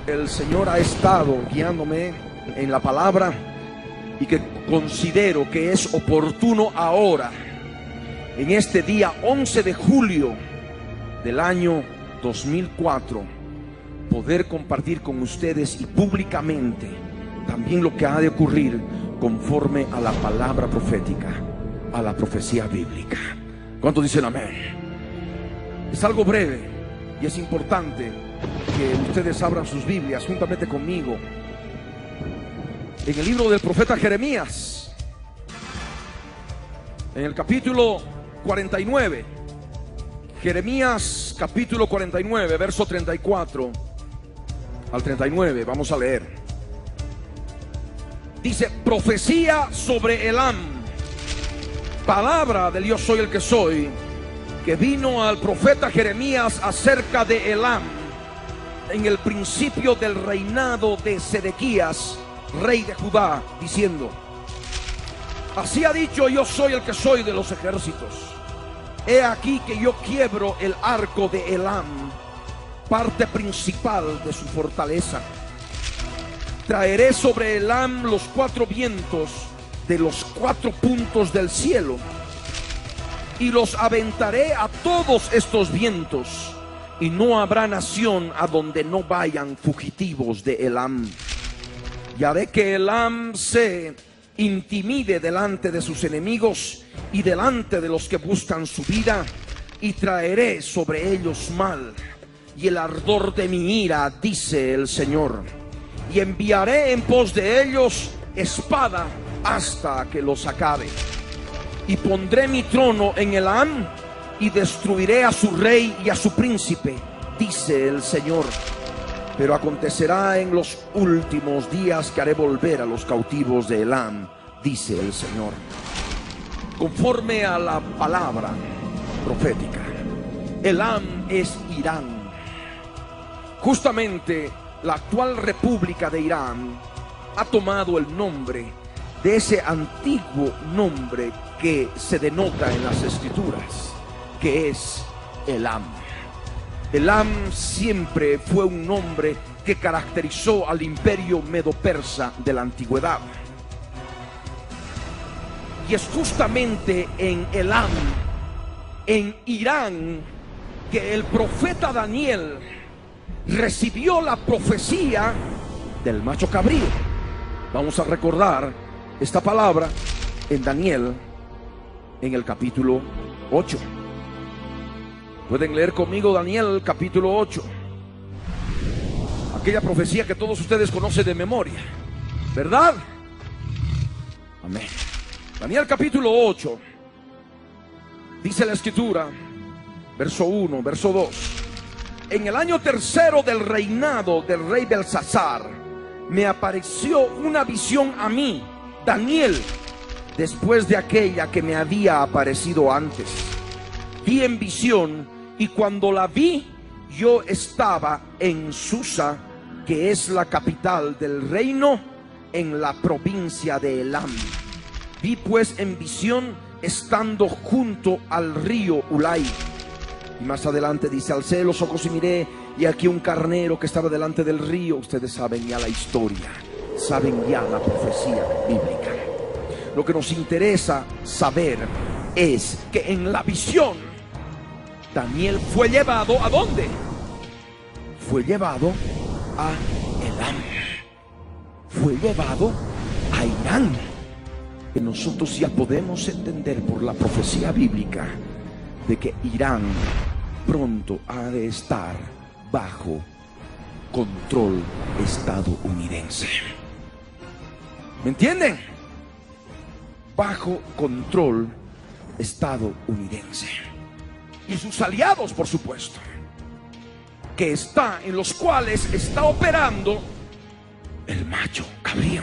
El Señor ha estado guiándome en la palabra y que considero que es oportuno ahora, en este día 11 de julio del año 2004, poder compartir con ustedes y públicamente también lo que ha de ocurrir conforme a la palabra profética, a la profecía bíblica. ¿Cuántos dicen amén? Es algo breve y es importante que ustedes abran sus Biblias juntamente conmigo en el libro del profeta Jeremías, en el capítulo 49. Jeremías capítulo 49, verso 34 al 39. Vamos a leer. Dice: profecía sobre Elam, palabra del yo soy el que soy, que vino al profeta Jeremías acerca de Elam en el principio del reinado de Sedequías, rey de Judá, diciendo: así ha dicho yo soy el que soy de los ejércitos. He aquí que yo quiebro el arco de Elam, parte principal de su fortaleza. Traeré sobre Elam los cuatro vientos de los cuatro puntos del cielo, y los aventaré a todos estos vientos, y no habrá nación a donde no vayan fugitivos de Elam. Y haré que Elam se intimide delante de sus enemigos y delante de los que buscan su vida, y traeré sobre ellos mal y el ardor de mi ira, dice el Señor, y enviaré en pos de ellos espada hasta que los acabe. Y pondré mi trono en Elam, y destruiré a su rey y a su príncipe, dice el Señor. Pero acontecerá en los últimos días que haré volver a los cautivos de Elam, dice el Señor. Conforme a la palabra profética, Elam es Irán. Justamente la actual República de Irán ha tomado el nombre de ese antiguo nombre que se denota en las escrituras, que es Elam. Elam siempre fue un nombre que caracterizó al imperio medo-persa de la antigüedad. Y es justamente en Elam, en Irán, que el profeta Daniel recibió la profecía del macho cabrío. Vamos a recordar esta palabra en Daniel, en el capítulo 8. Pueden leer conmigo Daniel capítulo 8. Aquella profecía que todos ustedes conocen de memoria, ¿verdad? Amén. Daniel capítulo 8. Dice la escritura, verso 1, verso 2: en el año tercero del reinado del rey Belsasar, me apareció una visión a mí, Daniel, después de aquella que me había aparecido antes. Vi en visión, y cuando la vi, yo estaba en Susa, que es la capital del reino, en la provincia de Elam. Vi pues en visión estando junto al río Ulai. Y más adelante dice: alcé los ojos y miré, y aquí un carnero que estaba delante del río. Ustedes saben ya la historia, saben ya la profecía bíblica. Lo que nos interesa saber es que en la visión Daniel fue llevado ¿a dónde? Fue llevado a Elam, fue llevado a Irán. Que nosotros ya podemos entender por la profecía bíblica de que Irán pronto ha de estar bajo control estadounidense. ¿Me entienden? Bajo control estadounidense. Y sus aliados, por supuesto, que está, en los cuales está operando el macho cabrío,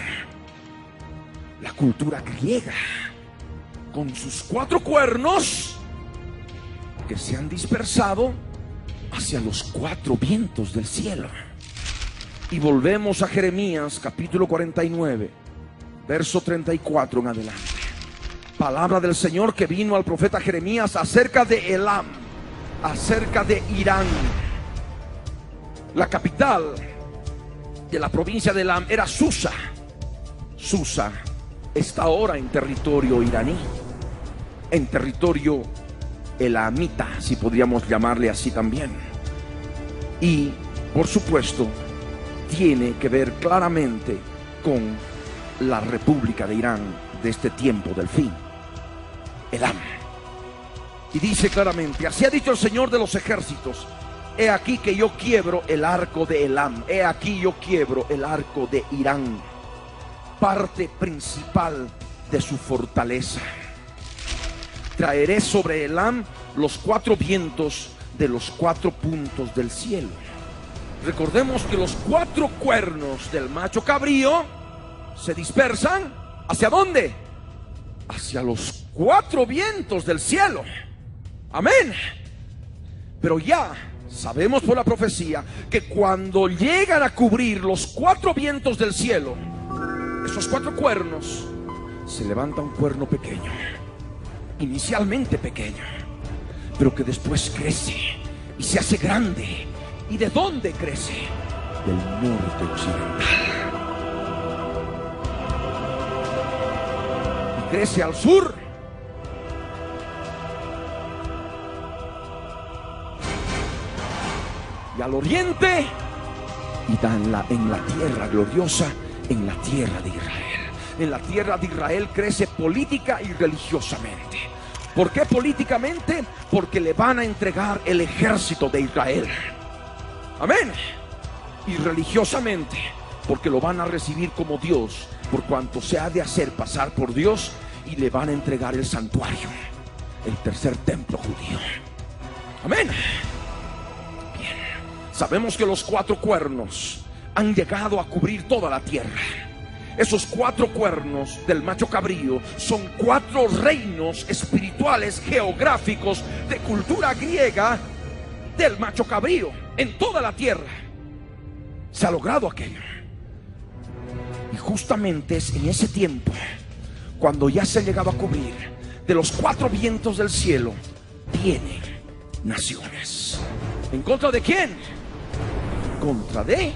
la cultura griega, con sus cuatro cuernos que se han dispersado hacia los cuatro vientos del cielo. Y volvemos a Jeremías capítulo 49, verso 34 en adelante. Palabra del Señor que vino al profeta Jeremías acerca de Elam, acerca de Irán. La capital de la provincia de Elam era Susa. Susa está ahora en territorio iraní, en territorio elamita, si podríamos llamarle así también. Y por supuesto tiene que ver claramente con la República de Irán de este tiempo del fin, Elam. Y dice claramente: así ha dicho el Señor de los ejércitos, he aquí que yo quiebro el arco de Elam, he aquí yo quiebro el arco de Irán, parte principal de su fortaleza. Traeré sobre Elam los 4 vientos de los 4 puntos del cielo. Recordemos que los 4 cuernos del macho cabrío se dispersan. ¿Hacia dónde? Hacia los 4 vientos del cielo. Amén. Pero ya sabemos por la profecía que cuando llegan a cubrir los 4 vientos del cielo, esos 4 cuernos, se levanta un cuerno pequeño, inicialmente pequeño, pero que después crece y se hace grande. ¿Y de dónde crece? Del norte occidental. Y crece al sur. Y al oriente. Y da en la tierra gloriosa, en la tierra de Israel. En la tierra de Israel crece política y religiosamente. ¿Por qué políticamente? Porque le van a entregar el ejército de Israel. Amén. Y religiosamente, porque lo van a recibir como Dios, por cuanto se ha de hacer pasar por Dios, y le van a entregar el santuario, el tercer templo judío. Amén. Bien. Sabemos que los 4 cuernos han llegado a cubrir toda la tierra. Esos 4 cuernos del macho cabrío son 4 reinos espirituales geográficos de cultura griega del macho cabrío en toda la tierra. Se ha logrado aquello. Y justamente es en ese tiempo cuando ya se ha llegado a cubrir de los 4 vientos del cielo, vienen naciones. ¿En contra de quién? En contra de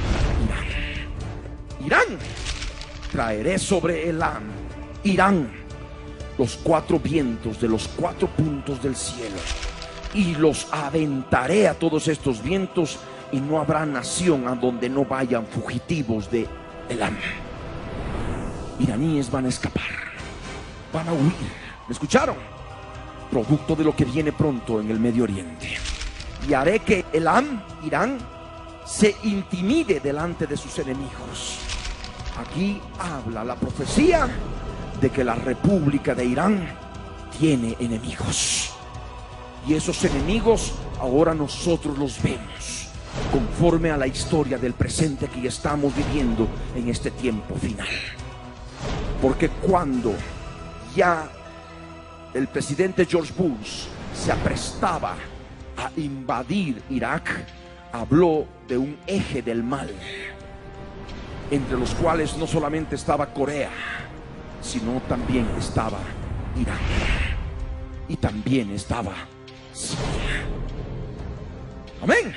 Irán. Irán. Traeré sobre Elam, Irán, los 4 vientos de los 4 puntos del cielo, y los aventaré a todos estos vientos, y no habrá nación a donde no vayan fugitivos de Elam. Iraníes van a escapar, van a huir. ¿Me escucharon? Producto de lo que viene pronto en el Medio Oriente. Y haré que Elam, Irán, se intimide delante de sus enemigos. Aquí habla la profecía de que la República de Irán tiene enemigos. Y esos enemigos ahora nosotros los vemos conforme a la historia del presente que estamos viviendo en este tiempo final. Porque cuando ya el presidente George Bush se aprestaba a invadir Irak, habló de un eje del mal, entre los cuales no solamente estaba Corea, sino también estaba Irán, y también estaba Siria. Amén.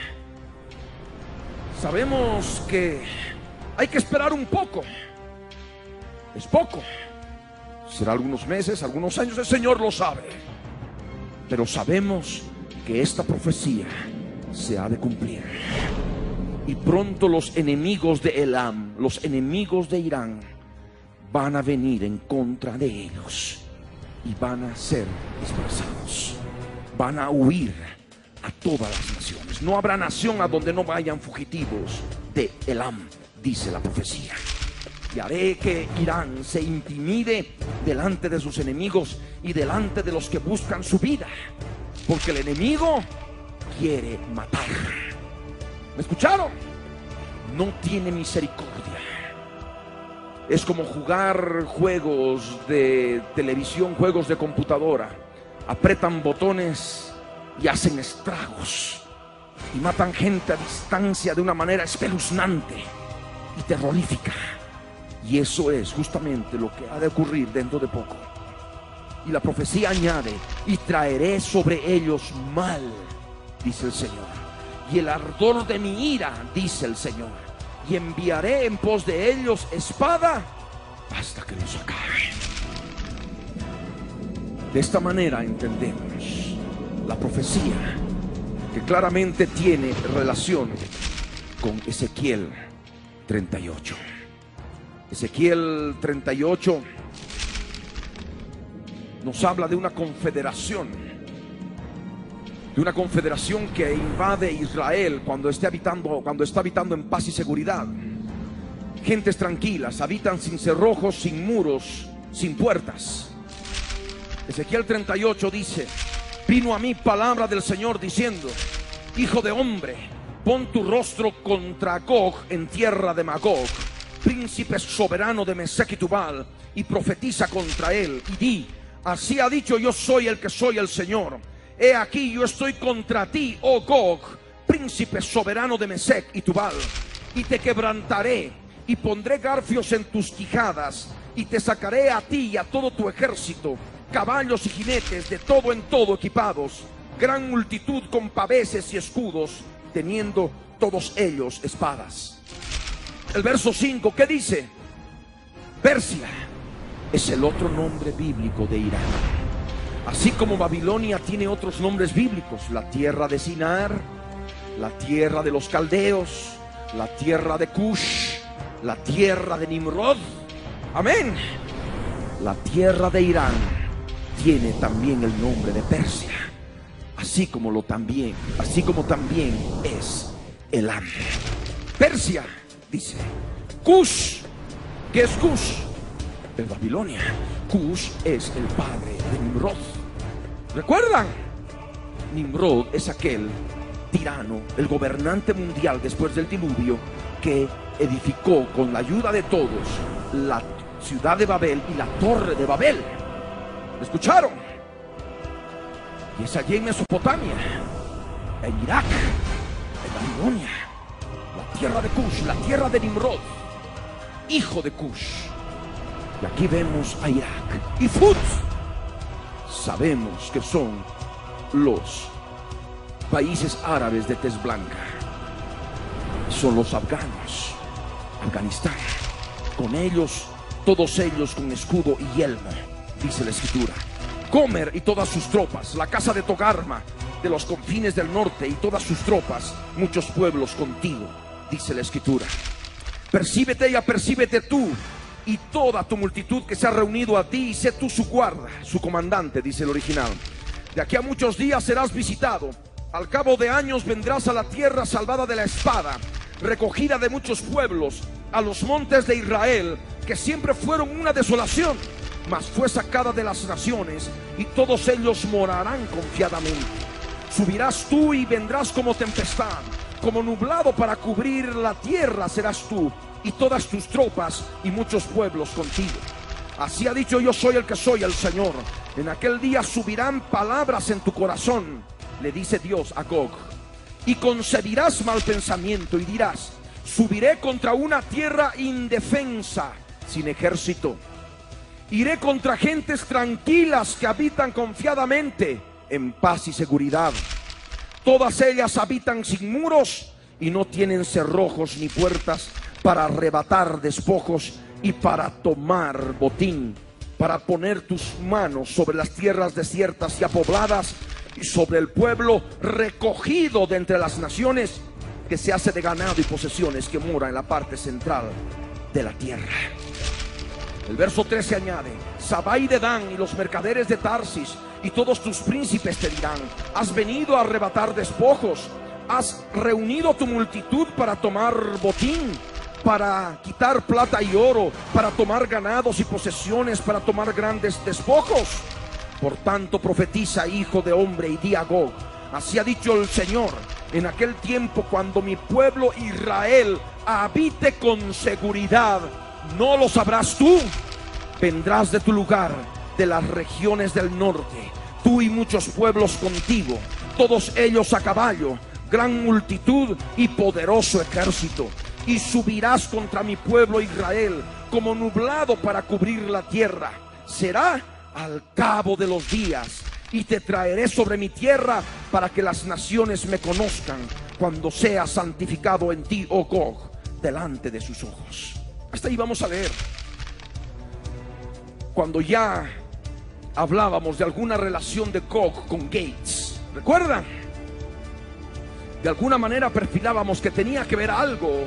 Sabemos que hay que esperar un poco. Es poco. Será algunos meses, algunos años, el Señor lo sabe. Pero sabemos que esta profecía se ha de cumplir. Y pronto los enemigos de Elam, los enemigos de Irán, van a venir en contra de ellos y van a ser dispersados. Van a huir a todas las naciones. No habrá nación a donde no vayan fugitivos de Elam, dice la profecía. Y haré que Irán se intimide delante de sus enemigos y delante de los que buscan su vida, porque el enemigo quiere matar. ¿Me escucharon? No tiene misericordia. Es como jugar juegos de televisión, juegos de computadora. Apretan botones y hacen estragos y matan gente a distancia de una manera espeluznante y terrorífica. Y eso es justamente lo que ha de ocurrir dentro de poco. Y la profecía añade: y traeré sobre ellos mal, dice el Señor, y el ardor de mi ira, dice el Señor, y enviaré en pos de ellos espada hasta que los acabe. De esta manera entendemos la profecía, que claramente tiene relación con Ezequiel 38. Ezequiel 38 nos habla de una confederación, que invade Israel cuando está habitando en paz y seguridad. Gentes tranquilas, habitan sin cerrojos, sin muros, sin puertas. Ezequiel 38 dice: vino a mí palabra del Señor diciendo: hijo de hombre, pon tu rostro contra Gog en tierra de Magog, príncipe soberano de Mesec y Tubal, y profetiza contra él, y di: así ha dicho yo soy el que soy el Señor. He aquí yo estoy contra ti, oh Gog, príncipe soberano de Mesec y Tubal, y te quebrantaré, y pondré garfios en tus quijadas, y te sacaré a ti y a todo tu ejército, caballos y jinetes de todo en todo equipados, gran multitud con paveses y escudos, teniendo todos ellos espadas. El verso 5, ¿qué dice? Persia es el otro nombre bíblico de Irán. Así como Babilonia tiene otros nombres bíblicos: la tierra de Sinar, la tierra de los caldeos, la tierra de Cush, la tierra de Nimrod. Amén. La tierra de Irán tiene también el nombre de Persia, así como también es Elam. Persia, dice. Cush, ¿qué es Cush? Es Babilonia. Cush es el padre de Nimrod. ¿Recuerdan? Nimrod es aquel tirano, el gobernante mundial después del diluvio, que edificó con la ayuda de todos la ciudad de Babel y la torre de Babel. ¿Me escucharon? Y es allí en Mesopotamia, en Irak, en Babilonia, la tierra de Cush, la tierra de Nimrod, hijo de Cush. Y aquí vemos a Irak y Fut. Sabemos que son los países árabes de tez blanca. Son los afganos, Afganistán. Con ellos, todos ellos con escudo y yelmo, dice la escritura. Comer y todas sus tropas, la casa de Togarma, de los confines del norte, y todas sus tropas, muchos pueblos contigo, dice la escritura. Percíbete y apercíbete tú y toda tu multitud que se ha reunido a ti, y sé tú su guarda, su comandante, dice el original. De aquí a muchos días serás visitado. Al cabo de años vendrás a la tierra salvada de la espada, recogida de muchos pueblos, a los montes de Israel, que siempre fueron una desolación, mas fue sacada de las naciones, y todos ellos morarán confiadamente. Subirás tú y vendrás como tempestad, como nublado para cubrir la tierra serás tú, y todas tus tropas y muchos pueblos contigo. Así ha dicho yo soy el que soy el Señor. En aquel día subirán palabras en tu corazón, le dice Dios a Gog, y concebirás mal pensamiento y dirás: subiré contra una tierra indefensa, sin ejército. Iré contra gentes tranquilas que habitan confiadamente en paz y seguridad. Todas ellas habitan sin muros y no tienen cerrojos ni puertas, para arrebatar despojos y para tomar botín, para poner tus manos sobre las tierras desiertas y apobladas, y sobre el pueblo recogido de entre las naciones, que se hace de ganado y posesiones, que mora en la parte central de la tierra. El verso 13 añade: Sabai de Dan y los mercaderes de Tarsis y todos tus príncipes te dirán: has venido a arrebatar despojos, has reunido tu multitud para tomar botín, para quitar plata y oro, para tomar ganados y posesiones, para tomar grandes despojos. Por tanto profetiza, hijo de hombre, y di a Gog: así ha dicho el Señor, en aquel tiempo cuando mi pueblo Israel habite con seguridad, ¿no lo sabrás tú? Vendrás de tu lugar, de las regiones del norte, tú y muchos pueblos contigo, todos ellos a caballo, gran multitud y poderoso ejército. Y subirás contra mi pueblo Israel como nublado para cubrir la tierra. Será al cabo de los días, y te traeré sobre mi tierra para que las naciones me conozcan, cuando sea santificado en ti, oh Gog, delante de sus ojos. Hasta ahí vamos a leer. Cuando ya hablábamos de alguna relación de Gog con Gates, ¿recuerdan? De alguna manera perfilábamos que tenía que ver algo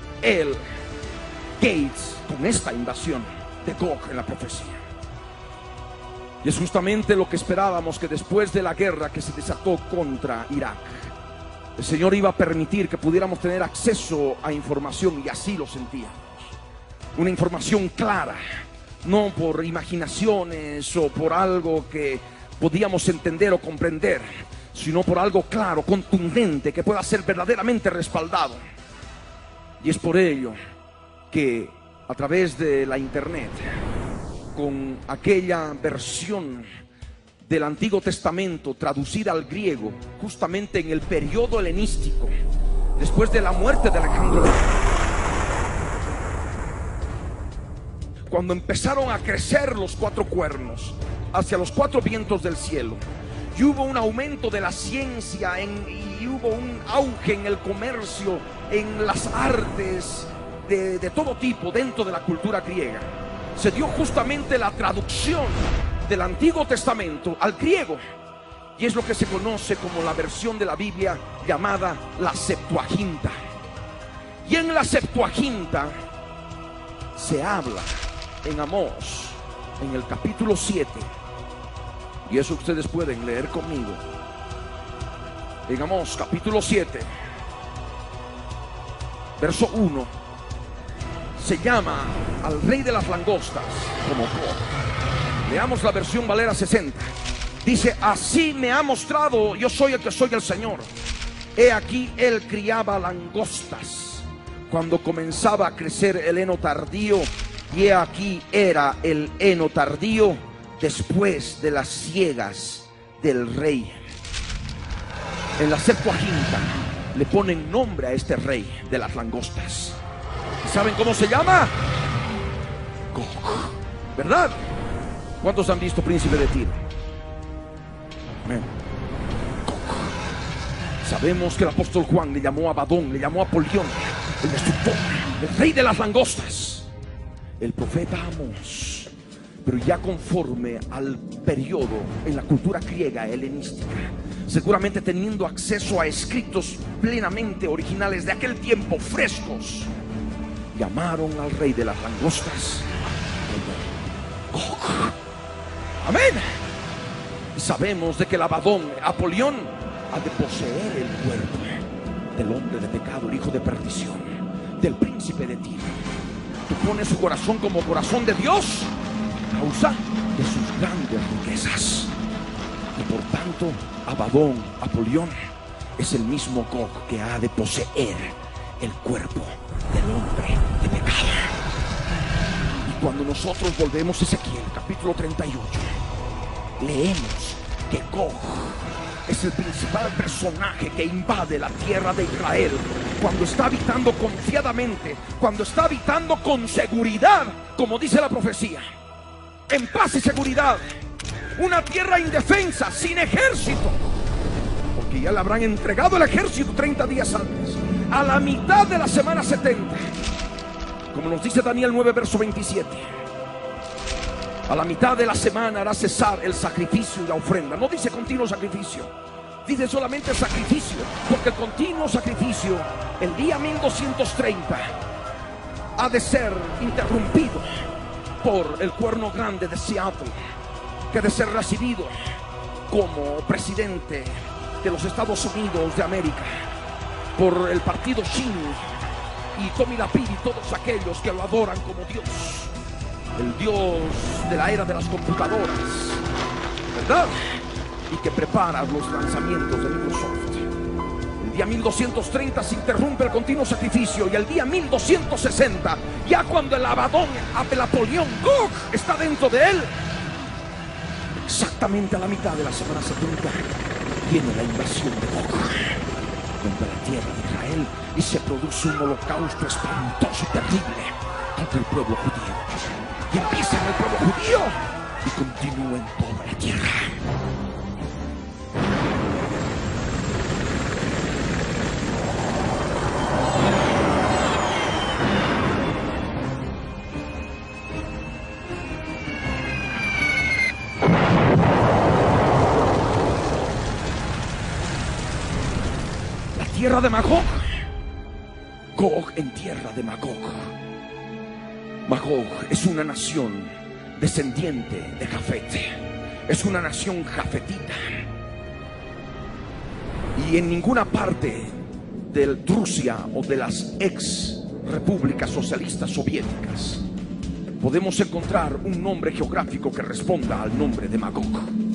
Gates con esta invasión de Gog en la profecía. Y es justamente lo que esperábamos, que después de la guerra que se desató contra Irak, el Señor iba a permitir que pudiéramos tener acceso a información, y así lo sentíamos. Una información clara, no por imaginaciones o por algo que podíamos entender o comprender, sino por algo claro, contundente, que pueda ser verdaderamente respaldado. Y es por ello que a través de la internet, con aquella versión del Antiguo Testamento traducida al griego, justamente en el periodo helenístico, después de la muerte de Alejandro, cuando empezaron a crecer los 4 cuernos hacia los 4 vientos del cielo, y hubo un aumento de la ciencia y hubo un auge en el comercio, en las artes de todo tipo dentro de la cultura griega, se dio justamente la traducción del Antiguo Testamento al griego, y es lo que se conoce como la versión de la Biblia llamada la Septuaginta. Y en la Septuaginta se habla en Amós, en el capítulo 7, y eso ustedes pueden leer conmigo. En Amós capítulo 7, verso 1, se llama al rey de las langostas como Gog. Leamos la versión Valera 60. Dice: así me ha mostrado, yo soy el que soy el Señor. He aquí, él criaba langostas cuando comenzaba a crecer el heno tardío, y he aquí era el heno tardío después de las siegas del rey. En la Septuaginta le ponen nombre a este rey de las langostas. ¿Y saben cómo se llama? Gog, ¿verdad? ¿Cuántos han visto Príncipe de Tiro? Amén. Gog. Sabemos que el apóstol Juan le llamó a Abadón, le llamó a Apolión, el destructor, el rey de las langostas. El profeta Amós, pero ya conforme al periodo en la cultura griega helenística, seguramente teniendo acceso a escritos plenamente originales de aquel tiempo, frescos, llamaron al rey de las langostas Gog. Amén. Y sabemos de que el Abadón, Apolión, ha de poseer el cuerpo del hombre de pecado, el hijo de perdición, del príncipe de Tiro. Tú pones su corazón como corazón de Dios a causa de sus grandes riquezas. Y por tanto, Abadón, Apolión, es el mismo Gog que ha de poseer el cuerpo del hombre de pecado. Y cuando nosotros volvemos a Ezequiel capítulo 38, leemos que Gog es el principal personaje que invade la tierra de Israel cuando está habitando confiadamente, cuando está habitando con seguridad, como dice la profecía, en paz y seguridad. Una tierra indefensa, sin ejército, porque ya le habrán entregado el ejército 30 días antes, a la mitad de la semana 70, como nos dice Daniel 9 verso 27. A la mitad de la semana hará cesar el sacrificio y la ofrenda. No dice continuo sacrificio, dice solamente sacrificio, porque el continuo sacrificio el día 1230 ha de ser interrumpido por el cuerno grande de Seattle, que ha de ser recibido como presidente de los Estados Unidos de América por el partido Shin y Tommy Lapid y todos aquellos que lo adoran como Dios, el Dios de la era de las computadoras, ¿verdad? Y que prepara los lanzamientos de Microsoft. El día 1230 se interrumpe el continuo sacrificio, y el día 1260, ya cuando el Abadón, el Apolión, Gog, está dentro de él, exactamente a la mitad de la semana 70, viene la invasión de Gog contra la tierra de Israel, y se produce un holocausto espantoso y terrible contra el pueblo judío. Y empieza en el pueblo judío y continúa en toda la tierra. tierra de Magog. Gog en tierra de Magog. Magog es una nación descendiente de Jafet. Es una nación jafetita. Y en ninguna parte de Rusia o de las ex repúblicas socialistas soviéticas podemos encontrar un nombre geográfico que responda al nombre de Magog.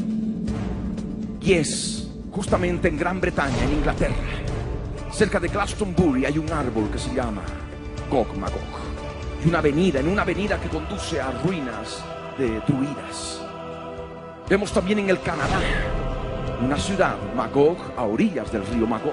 Y es justamente en Gran Bretaña, en Inglaterra, cerca de Glastonbury, hay un árbol que se llama Gog Magog. Y en una avenida que conduce a ruinas de druidas. Vemos también en el Canadá una ciudad, Magog, a orillas del río Magog.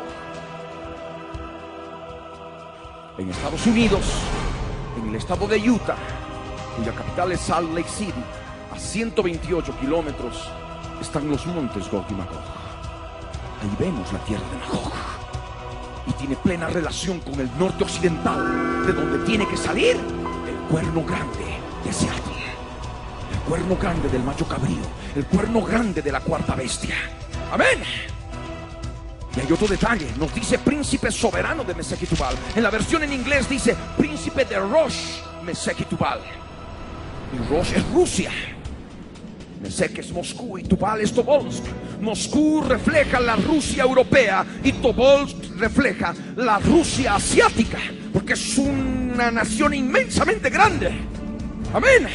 En Estados Unidos, en el estado de Utah, cuya capital es Salt Lake City, a 128 kilómetros, están los montes Gog y Magog. Ahí vemos la tierra de Magog. Y tiene plena relación con el norte occidental, de donde tiene que salir el cuerno grande de Seattle. El cuerno grande del macho cabrío. El cuerno grande de la cuarta bestia. Amén. Y hay otro detalle, nos dice príncipe soberano de Mesec y Tubal. En la versión en inglés dice príncipe de Rosh, Mesec y Tubal. Y Rosh es Rusia, Mesec es Moscú y Tubal es Tobolsk. Moscú refleja la Rusia europea y Tobolsk refleja la Rusia asiática, porque es una nación inmensamente grande. Amén.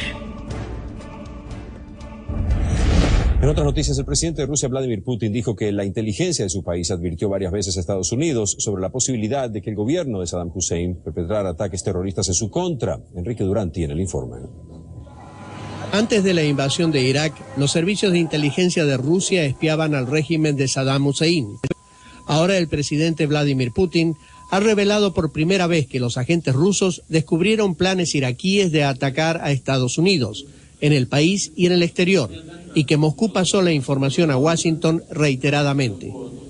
En otras noticias, el presidente de Rusia, Vladimir Putin, dijo que la inteligencia de su país advirtió varias veces a Estados Unidos sobre la posibilidad de que el gobierno de Saddam Hussein perpetrara ataques terroristas en su contra. Enrique Durán tiene el informe. Antes de la invasión de Irak, los servicios de inteligencia de Rusia espiaban al régimen de Saddam Hussein. Ahora el presidente Vladimir Putin ha revelado por primera vez que los agentes rusos descubrieron planes iraquíes de atacar a Estados Unidos, en el país y en el exterior, y que Moscú pasó la información a Washington reiteradamente.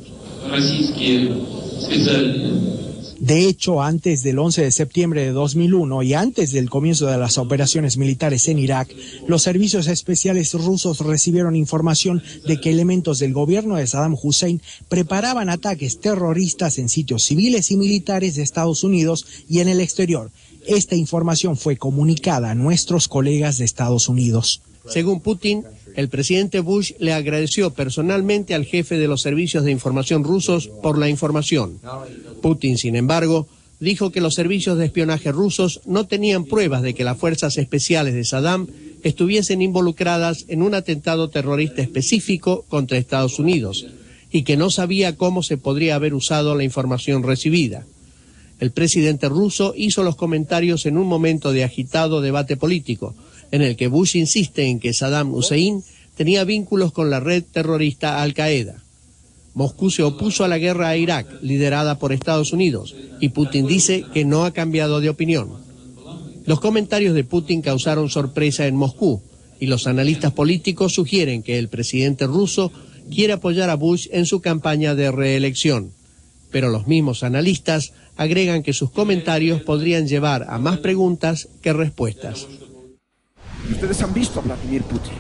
De hecho, antes del 11 de septiembre de 2001 y antes del comienzo de las operaciones militares en Irak, los servicios especiales rusos recibieron información de que elementos del gobierno de Saddam Hussein preparaban ataques terroristas en sitios civiles y militares de Estados Unidos y en el exterior. Esta información fue comunicada a nuestros colegas de Estados Unidos. Según Putin, el presidente Bush le agradeció personalmente al jefe de los servicios de información rusos por la información. Putin, sin embargo, dijo que los servicios de espionaje rusos no tenían pruebas de que las fuerzas especiales de Saddam estuviesen involucradas en un atentado terrorista específico contra Estados Unidos y que no sabía cómo se podría haber usado la información recibida. El presidente ruso hizo los comentarios en un momento de agitado debate político, en el que Bush insiste en que Saddam Hussein tenía vínculos con la red terrorista Al-Qaeda. Moscú se opuso a la guerra a Irak, liderada por Estados Unidos, y Putin dice que no ha cambiado de opinión. Los comentarios de Putin causaron sorpresa en Moscú, y los analistas políticos sugieren que el presidente ruso quiere apoyar a Bush en su campaña de reelección. Pero los mismos analistas agregan que sus comentarios podrían llevar a más preguntas que respuestas. Y ustedes han visto a Vladimir Putin.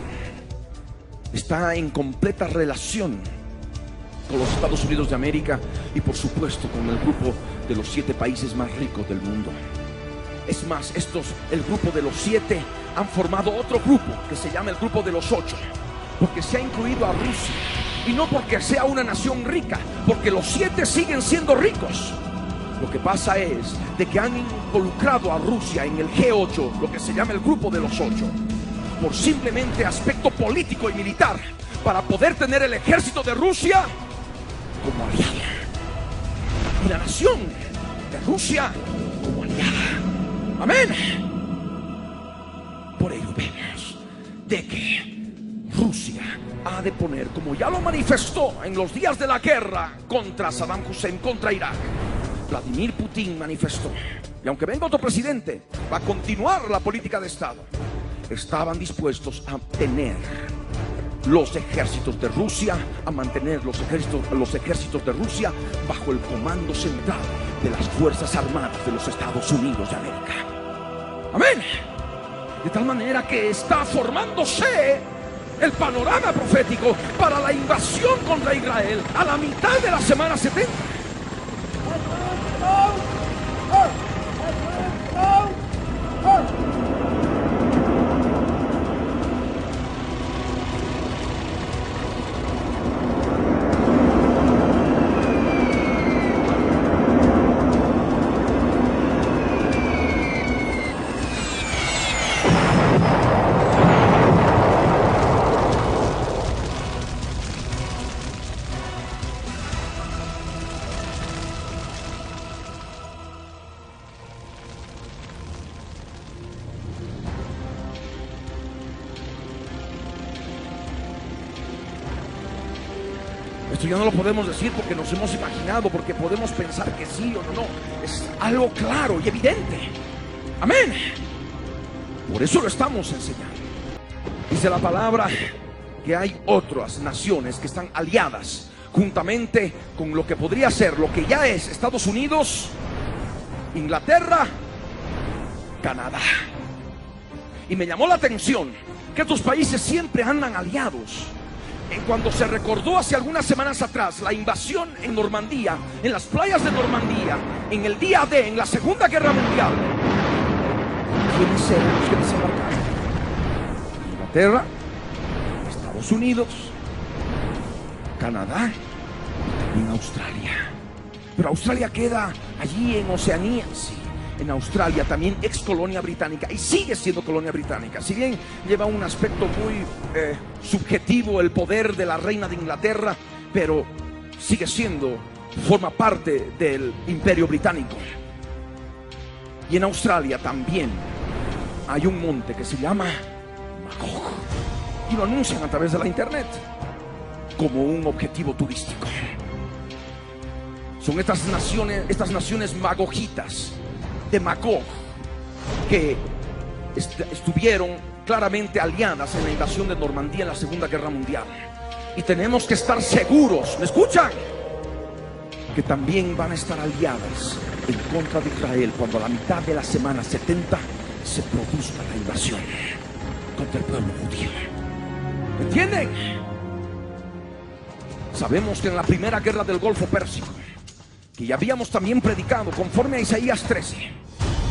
Está en completa relación con los Estados Unidos de América y por supuesto con el grupo de los 7 países más ricos del mundo. Es más, el grupo de los 7 han formado otro grupo que se llama el grupo de los 8, porque se ha incluido a Rusia. Y no porque sea una nación rica, porque los 7 siguen siendo ricos. Lo que pasa es de que han involucrado a Rusia en el G8, lo que se llama el grupo de los 8, por simplemente aspecto político y militar, para poder tener el ejército de Rusia como aliada y la nación de Rusia como aliada. Amén. Por ello vemos de que Rusia ha de poner, como ya lo manifestó en los días de la guerra contra Saddam Hussein, contra Irak, Vladimir Putin manifestó, y aunque venga otro presidente, va a continuar la política de Estado. Estaban dispuestos a tener los ejércitos de Rusia, a mantener los ejércitos de Rusia bajo el comando central de las Fuerzas Armadas de los Estados Unidos de América. Amén. De tal manera que está formándose el panorama profético para la invasión contra Israel a la mitad de la semana 70. Esto ya no lo podemos decir porque nos hemos imaginado, porque podemos pensar que sí o no. Es algo claro y evidente. Amén. Por eso lo estamos enseñando. Dice la palabra que hay otras naciones que están aliadas juntamente con lo que podría ser, lo que ya es Estados Unidos, Inglaterra, Canadá. Y me llamó la atención que estos países siempre andan aliados. Cuando se recordó hace algunas semanas atrás la invasión en Normandía, en las playas de Normandía, en el día D, en la Segunda Guerra Mundial, ¿quiénes eran los que desembarcaron? Inglaterra, Estados Unidos, Canadá y en Australia. Pero Australia queda allí en Oceanía, sí. En Australia, también ex colonia británica, y sigue siendo colonia británica. Si bien lleva un aspecto muy subjetivo el poder de la reina de Inglaterra, pero sigue siendo, forma parte del imperio británico. Y en Australia también hay un monte que se llama Magog, y lo anuncian a través de la internet como un objetivo turístico. Son estas naciones magogitas de Magog, que estuvieron claramente aliadas en la invasión de Normandía en la Segunda Guerra Mundial. Y tenemos que estar seguros, ¿me escuchan? Que también van a estar aliadas en contra de Israel cuando a la mitad de la semana 70 se produzca la invasión contra el pueblo judío. ¿Entienden? Sabemos que en la primera guerra del Golfo Pérsico, que ya habíamos también predicado conforme a Isaías 13,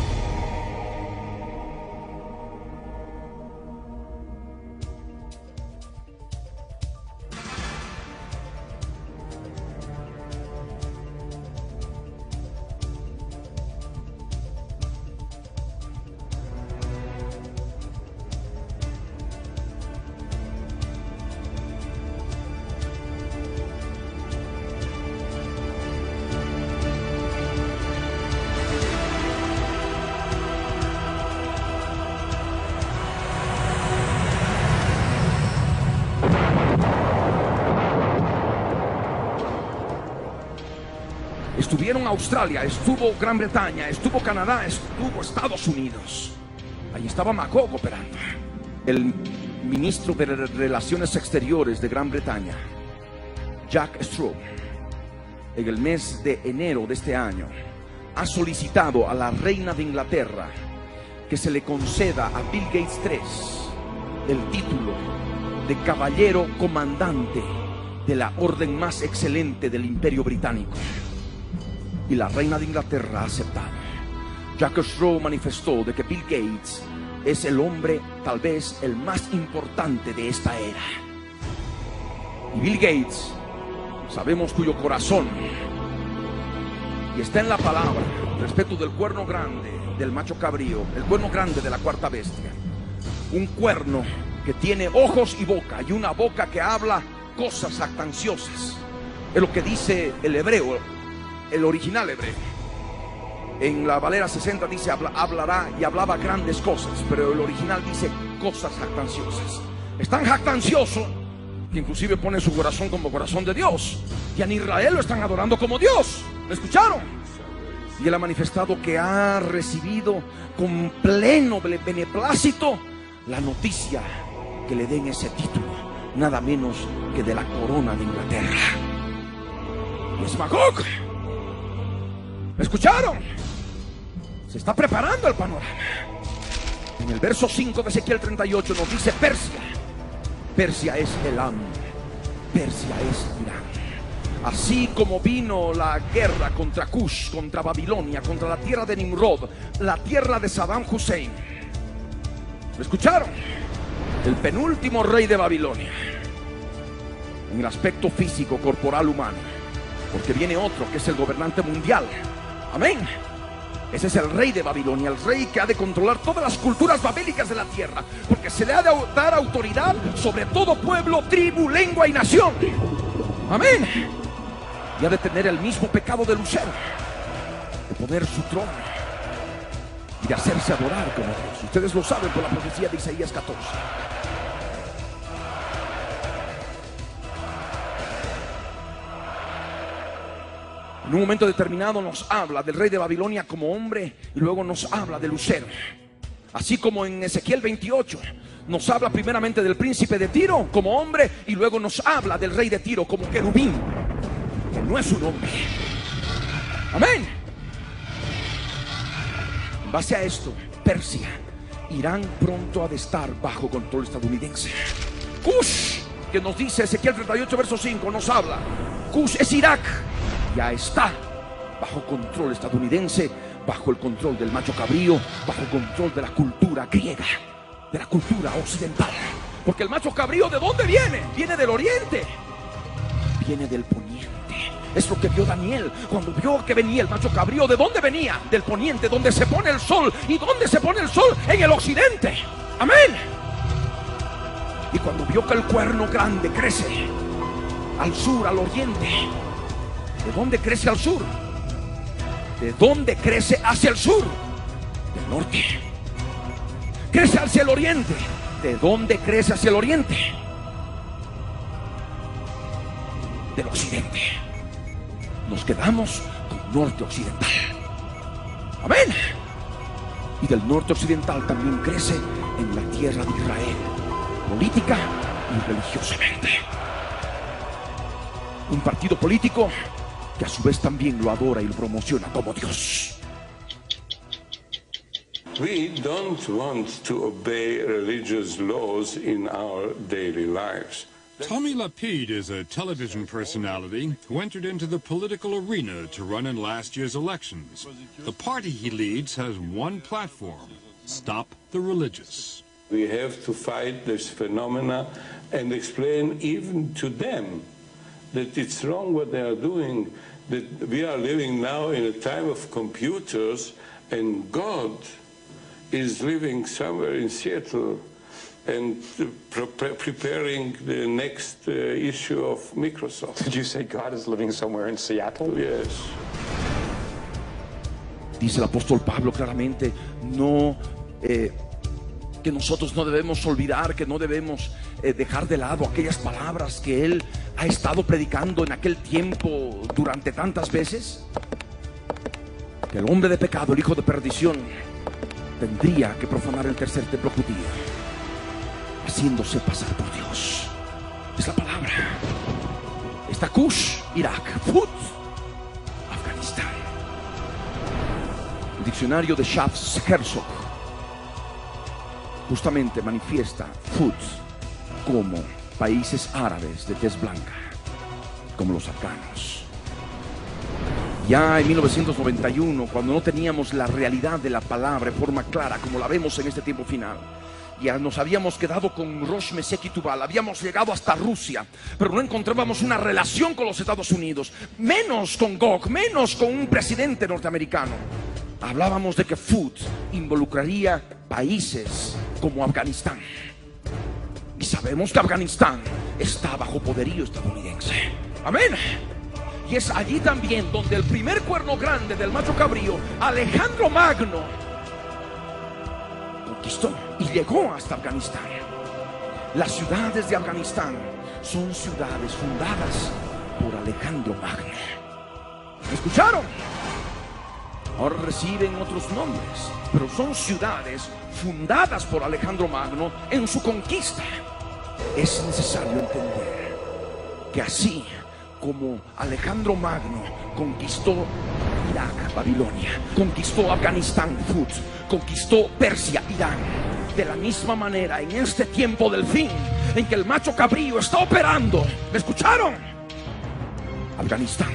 estuvieron Australia, estuvo Gran Bretaña, estuvo Canadá, estuvo Estados Unidos. Ahí estaba Magog operando. El ministro de Relaciones Exteriores de Gran Bretaña, Jack Straw, en el mes de enero de este año, ha solicitado a la reina de Inglaterra que se le conceda a Bill Gates III el título de caballero comandante de la orden más excelente del Imperio Británico. Y la reina de Inglaterra ha aceptado. Jack Straw manifestó de que Bill Gates es el hombre tal vez el más importante de esta era. Y Bill Gates, sabemos cuyo corazón, y está en la palabra, respecto del cuerno grande del macho cabrío, el cuerno grande de la cuarta bestia, un cuerno que tiene ojos y boca, y una boca que habla cosas jactanciosas. Es lo que dice el hebreo, el original hebreo. En la Valera 60 dice hablará y hablaba grandes cosas, pero el original dice cosas jactanciosas. Es tan jactancioso que inclusive pone su corazón como corazón de Dios, y en Israel lo están adorando como Dios. ¿Me escucharon? Y él ha manifestado que ha recibido con pleno beneplácito la noticia que le den ese título, nada menos que de la corona de Inglaterra. Y es Magog. ¿Me escucharon? Se está preparando el panorama. En el verso 5 de Ezequiel 38 nos dice Persia. Persia es Elam. Persia es Irán. Así como vino la guerra contra Cush, contra Babilonia, contra la tierra de Nimrod, la tierra de Saddam Hussein. ¿Me escucharon? El penúltimo rey de Babilonia, en el aspecto físico, corporal, humano. Porque viene otro que es el gobernante mundial. Amén. Ese es el rey de Babilonia, el rey que ha de controlar todas las culturas babélicas de la tierra, porque se le ha de dar autoridad sobre todo pueblo, tribu, lengua y nación. Amén. Y ha de tener el mismo pecado de Lucero, de poner su trono y de hacerse adorar como Dios. Ustedes lo saben por la profecía de Isaías 14. En un momento determinado nos habla del rey de Babilonia como hombre y luego nos habla de Lucero. Así como en Ezequiel 28 nos habla primeramente del príncipe de Tiro como hombre y luego nos habla del rey de Tiro como querubín, que no es un hombre. Amén. En base a esto, Persia, Irán pronto ha de estar bajo control estadounidense. Cush, que nos dice Ezequiel 38 verso 5, nos habla. Cush es Irak. Ya está bajo control estadounidense, bajo el control del macho cabrío, bajo el control de la cultura griega, de la cultura occidental. Porque el macho cabrío, ¿de dónde viene? Viene del oriente, viene del poniente. Es lo que vio Daniel cuando vio que venía el macho cabrío. ¿De dónde venía? Del poniente, donde se pone el sol. ¿Y dónde se pone el sol? En el occidente. Amén. Y cuando vio que el cuerno grande crece al sur, al oriente, ¿de dónde crece al sur? ¿De dónde crece hacia el sur? Del norte. Crece hacia el oriente. ¿De dónde crece hacia el oriente? Del occidente. Nos quedamos con norte occidental. Amén. Y del norte occidental también crece en la tierra de Israel, política y religiosamente. Un partido político que a su vez también lo adora y lo promociona como Dios. We don't want to obey religious laws in our daily lives. Tommy Lapid is a television personality who entered into the political arena to run in last year's elections. The party he leads has one platform: stop the religious. We have to fight this phenomena and explain even to them that it's wrong what they are doing, that we are living now in a time of computers and God is living somewhere in Seattle and preparing the next issue of Microsoft. Did you say God is living somewhere in Seattle? Yes. Dice el apóstol Pablo claramente, que nosotros no debemos olvidar, que no debemos dejar de lado aquellas palabras que él ha estado predicando en aquel tiempo durante tantas veces. Que el hombre de pecado, el hijo de perdición, tendría que profanar el tercer templo judío, haciéndose pasar por Dios. Es la palabra. Está Cush, Irak, Fut, Afganistán. El diccionario de Schaff Herzog justamente manifiesta Fut como países árabes de tez blanca, como los afganos. Ya en 1991, cuando no teníamos la realidad de la palabra de forma clara como la vemos en este tiempo final, ya nos habíamos quedado con Rosh Mesech y Tubal, habíamos llegado hasta Rusia, pero no encontrábamos una relación con los Estados Unidos, menos con Gog, menos con un presidente norteamericano. Hablábamos de que Fut involucraría países como Afganistán. Y sabemos que Afganistán está bajo poderío estadounidense. Amén. Y es allí también donde el primer cuerno grande del macho cabrío, Alejandro Magno, conquistó y llegó hasta Afganistán. Las ciudades de Afganistán son ciudades fundadas por Alejandro Magno. ¿Me escucharon? Ahora reciben otros nombres, pero son ciudades fundadas por Alejandro Magno en su conquista. Es necesario entender que así como Alejandro Magno conquistó Irak, Babilonia, conquistó Afganistán, Fut, conquistó Persia, Irán, de la misma manera en este tiempo del fin en que el macho cabrío está operando, ¿me escucharon? Afganistán,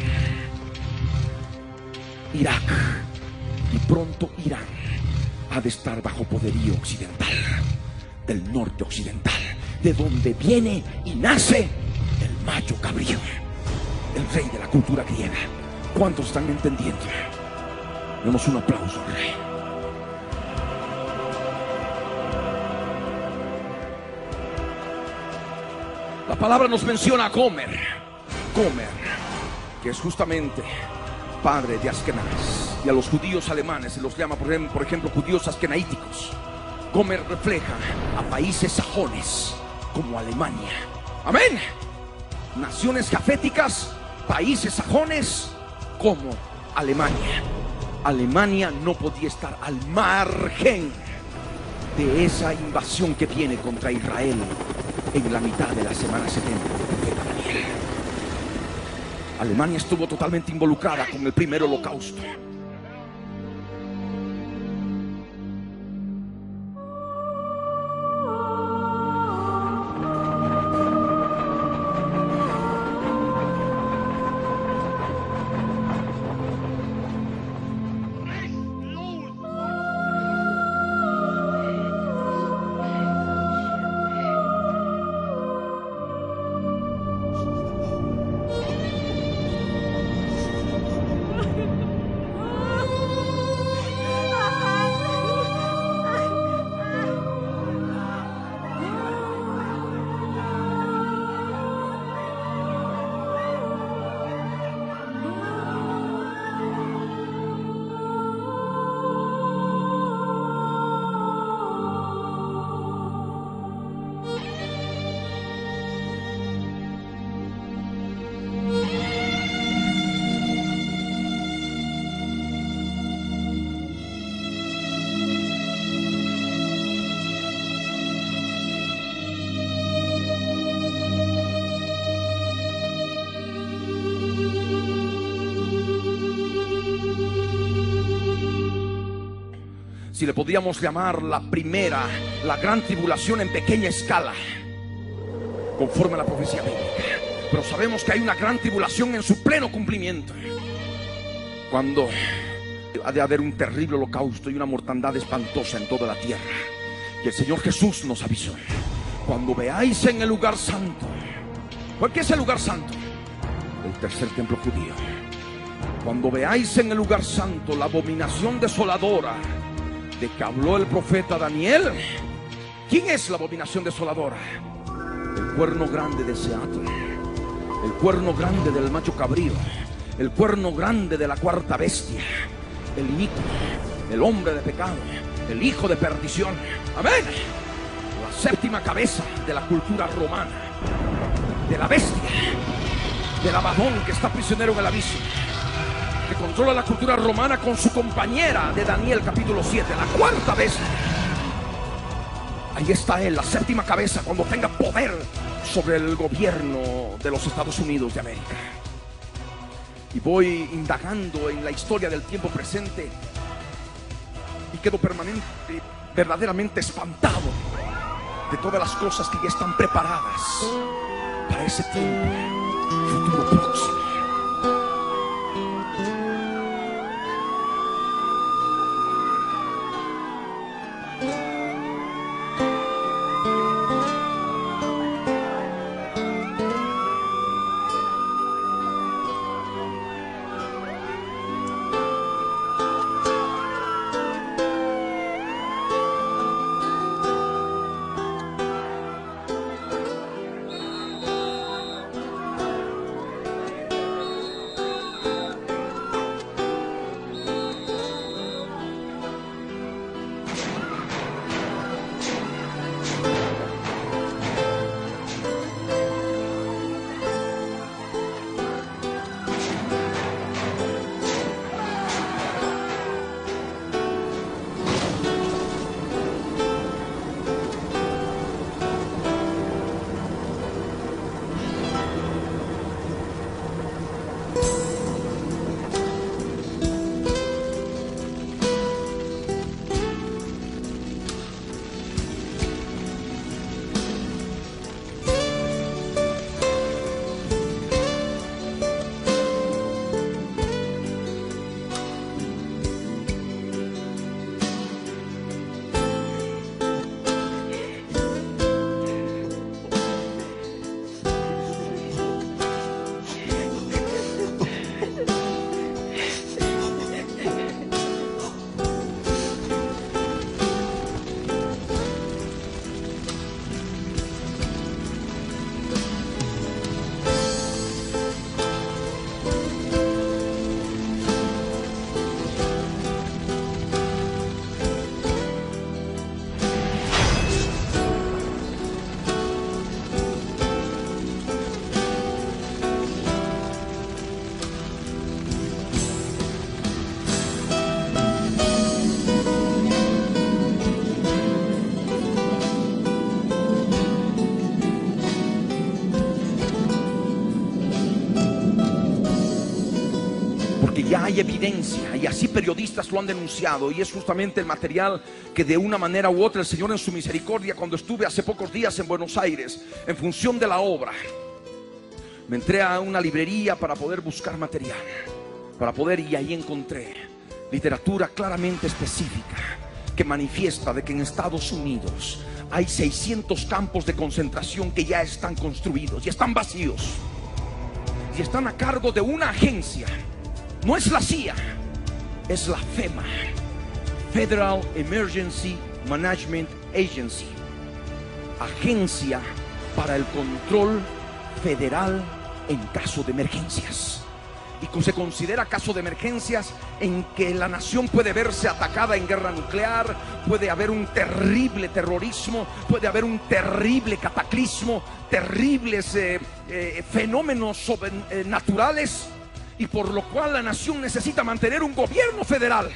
Irak y pronto Irán ha de estar bajo poderío occidental, del norte occidental, de donde viene y nace el macho cabrío, el rey de la cultura griega. ¿Cuántos están entendiendo? Demos un aplauso al rey. La palabra nos menciona a Gomer, que es justamente padre de Askenaz, y a los judíos alemanes se los llama por ejemplo judíos askenaíticos. Gomer refleja a países sajones como Alemania. Amén. Naciones jaféticas, países sajones como Alemania. Alemania no podía estar al margen de esa invasión que viene contra Israel en la mitad de la semana 70 del profeta Daniel. Alemania estuvo totalmente involucrada con el primer holocausto. Si le podríamos llamar la primera, la gran tribulación en pequeña escala, conforme a la profecía bíblica. Pero sabemos que hay una gran tribulación en su pleno cumplimiento, cuando ha de haber un terrible holocausto y una mortandad espantosa en toda la tierra. Y el Señor Jesús nos avisó: cuando veáis en el lugar santo. ¿Por qué es el lugar santo? El tercer templo judío. Cuando veáis en el lugar santo la abominación desoladora de que habló el profeta Daniel. ¿Quién es la abominación desoladora? El cuerno grande de Seattle, el cuerno grande del macho cabrío, el cuerno grande de la cuarta bestia, el inicuo, el hombre de pecado, el hijo de perdición. Amén. La séptima cabeza de la cultura romana, de la bestia, del Abadón que está prisionero en el abismo, que controla la cultura romana con su compañera de Daniel capítulo 7, la cuarta bestia. Ahí está él, la séptima cabeza, cuando tenga poder sobre el gobierno de los Estados Unidos de América. Y voy indagando en la historia del tiempo presente y quedo verdaderamente espantado de todas las cosas que ya están preparadas para ese tiempo futuro próximo. Y hay evidencia, y así periodistas lo han denunciado, y es justamente el material que de una manera u otra el Señor en su misericordia, cuando estuve hace pocos días en Buenos Aires en función de la obra, me entré a una librería para poder buscar material, y ahí encontré literatura claramente específica que manifiesta de que en Estados Unidos hay 600 campos de concentración que ya están construidos y están vacíos, y están a cargo de una agencia. No es la CIA, es la FEMA, Federal Emergency Management Agency, Agencia para el Control Federal en caso de emergencias. Y se considera caso de emergencias en que la nación puede verse atacada en guerra nuclear, puede haber un terrible terrorismo, puede haber un terrible cataclismo, terribles fenómenos sobrenaturales, y por lo cual la nación necesita mantener un gobierno federal.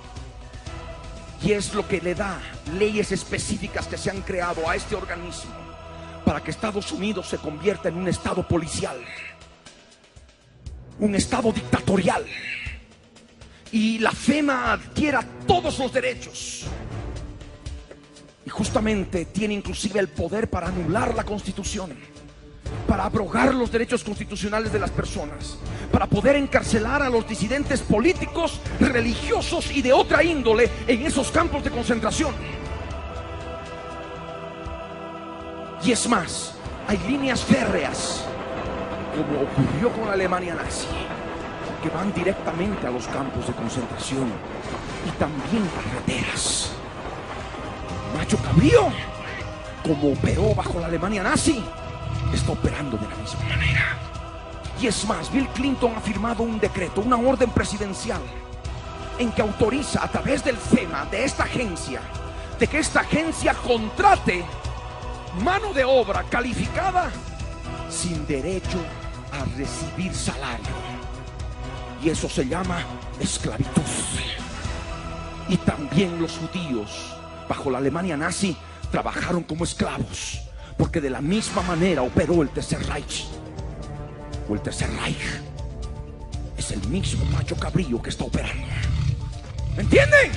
Y es lo que le da leyes específicas que se han creado a este organismo para que Estados Unidos se convierta en un estado policial, un estado dictatorial, y la FEMA adquiera todos los derechos, y justamente tiene inclusive el poder para anular la Constitución, para abrogar los derechos constitucionales de las personas, para poder encarcelar a los disidentes políticos, religiosos y de otra índole en esos campos de concentración. Y es más, hay líneas férreas, como ocurrió con la Alemania nazi, que van directamente a los campos de concentración, y también carreteras. Macho Cabrío, como operó bajo la Alemania nazi, está operando de la misma manera. Y es más, Bill Clinton ha firmado un decreto, una orden presidencial, en que autoriza a través del FEMA, de esta agencia, de que esta agencia contrate mano de obra calificada sin derecho a recibir salario. Y eso se llama esclavitud. Y también los judíos bajo la Alemania nazi trabajaron como esclavos, porque de la misma manera operó el Tercer Reich. O el Tercer Reich es el mismo Macho Cabrío que está operando. ¿Me entienden?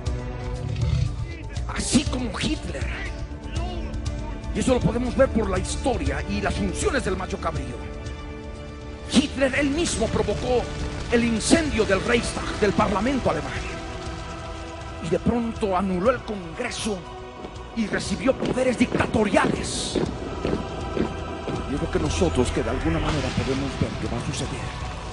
Así como Hitler. Y eso lo podemos ver por la historia y las funciones del Macho Cabrío. Hitler él mismo provocó el incendio del Reichstag, del Parlamento alemán, y de pronto anuló el Congreso y recibió poderes dictatoriales. Y es lo que nosotros, que de alguna manera podemos ver que va a suceder.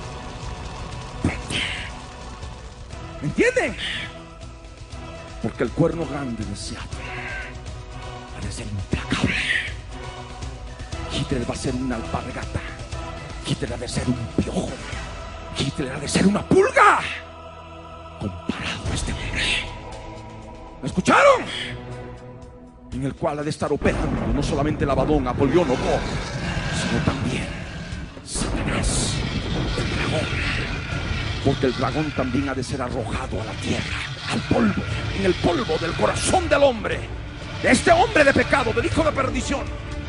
¿Me entienden? Porque el cuerno grande de Seattle ha de ser implacable. Hitler va a ser una alpargata. Hitler ha de ser un piojo. Hitler ha de ser una pulga comparado a este hombre. ¿Me escucharon? En el cual ha de estar operando no solamente el Abadón, Apolión o Gog, sino también Satanás, el dragón. Porque el dragón también ha de ser arrojado a la tierra, al polvo, en el polvo del corazón del hombre, de este hombre de pecado, del hijo de perdición.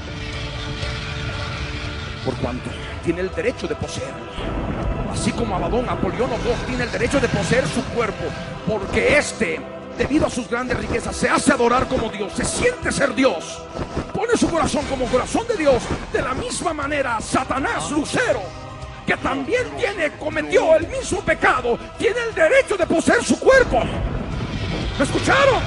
Por cuanto tiene el derecho de poseerlo, así como Abadón, Apolión o Gog tiene el derecho de poseer su cuerpo, porque este, debido a sus grandes riquezas, se hace adorar como Dios, se siente ser Dios, pone su corazón como corazón de Dios. De la misma manera, Satanás, Lucero, que también cometió el mismo pecado, tiene el derecho de poseer su cuerpo. ¿Me escucharon?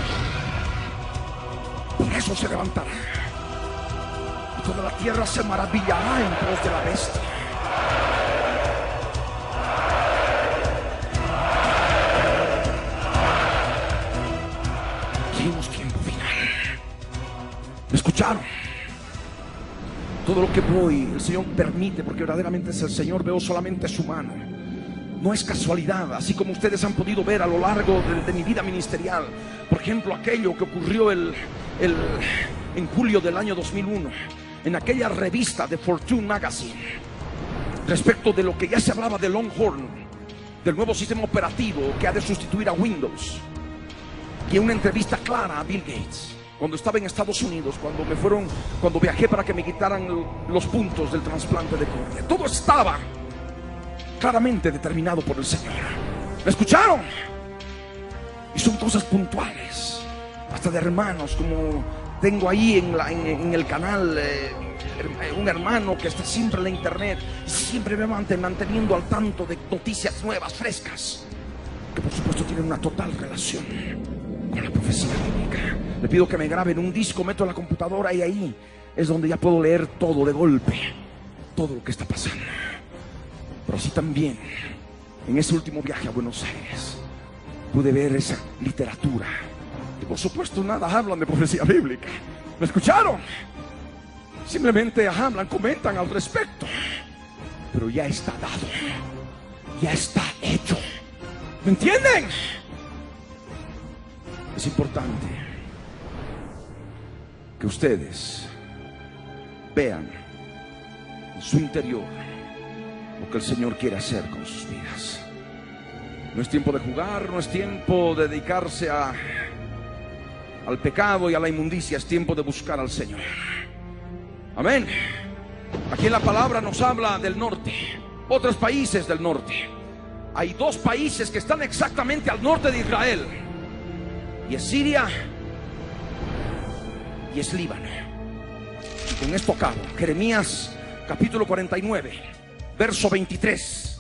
Por eso se levantará, y toda la tierra se maravillará en pos de la bestia. Tenemos tiempo final. ¿Me escucharon? Todo lo que voy, el Señor permite, porque verdaderamente es el Señor. Veo solamente su mano. No es casualidad, así como ustedes han podido ver a lo largo de mi vida ministerial. Por ejemplo, aquello que ocurrió en julio del año 2001, en aquella revista de Fortune Magazine, respecto de lo que ya se hablaba de Longhorn, del nuevo sistema operativo que ha de sustituir a Windows. Y en una entrevista clara a Bill Gates, cuando estaba en Estados Unidos, cuando viajé para que me quitaran los puntos del trasplante de córnea, todo estaba claramente determinado por el Señor. ¿Me escucharon? Y son cosas puntuales, hasta de hermanos, como tengo ahí en el canal un hermano que está siempre en la internet, siempre me manteniendo al tanto de noticias nuevas, frescas, que por supuesto tienen una total relación con la profecía bíblica. Le pido que me graben un disco, meto en la computadora y ahí es donde ya puedo leer todo de golpe, todo lo que está pasando. Pero así también, en ese último viaje a Buenos Aires, pude ver esa literatura. Y por supuesto nada hablan de profecía bíblica. ¿Me escucharon? Simplemente hablan, comentan al respecto. Pero ya está dado, ya está hecho. ¿Me entienden? Es importante que ustedes vean en su interior lo que el Señor quiere hacer con sus vidas. No es tiempo de jugar, no es tiempo de dedicarse al pecado y a la inmundicia, es tiempo de buscar al Señor. Amén. Aquí en la palabra nos habla del norte, otros países del norte. Hay dos países que están exactamente al norte de Israel, y es Siria y es Líbano. Y con esto acabo. Jeremías capítulo 49, verso 23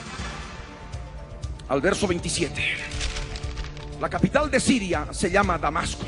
al verso 27. La capital de Siria se llama Damasco.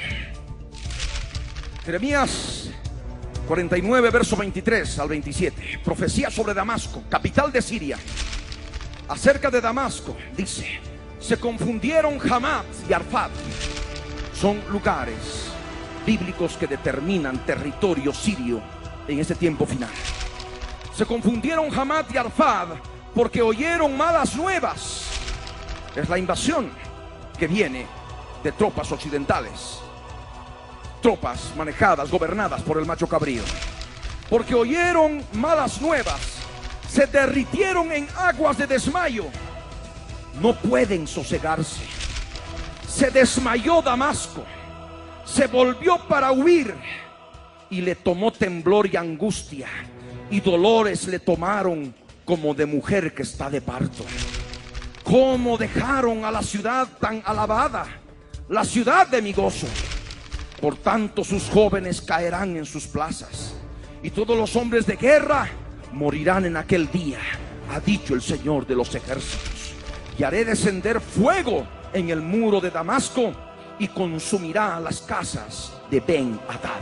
Jeremías 49, verso 23 al 27. Profecía sobre Damasco, capital de Siria. Acerca de Damasco dice: se confundieron Hamat y Arfad. Son lugares bíblicos que determinan territorio sirio en este tiempo final. Se confundieron Hamat y Arfad porque oyeron malas nuevas. Es la invasión que viene de tropas occidentales, tropas manejadas, gobernadas por el macho cabrío. Porque oyeron malas nuevas, se derritieron en aguas de desmayo, no pueden sosegarse. Se desmayó Damasco, se volvió para huir, y le tomó temblor y angustia, y dolores le tomaron como de mujer que está de parto. Cómo dejaron a la ciudad tan alabada, la ciudad de mi gozo. Por tanto sus jóvenes caerán en sus plazas, y todos los hombres de guerra morirán en aquel día, ha dicho el Señor de los ejércitos. Y haré descender fuego en el muro de Damasco, y consumirá las casas de Ben-Hadad.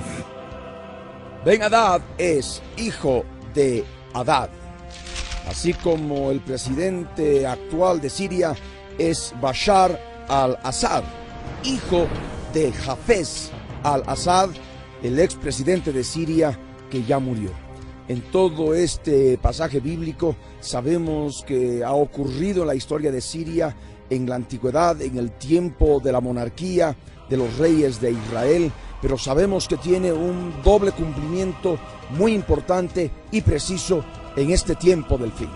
Ben-Hadad es hijo de Hadad, así como el presidente actual de Siria es Bashar al-Assad, hijo de Hafez al-Assad, el expresidente de Siria que ya murió. En todo este pasaje bíblico sabemos que ha ocurrido en la historia de Siria en la antigüedad, en el tiempo de la monarquía de los reyes de Israel, pero sabemos que tiene un doble cumplimiento muy importante y preciso en este tiempo del fin.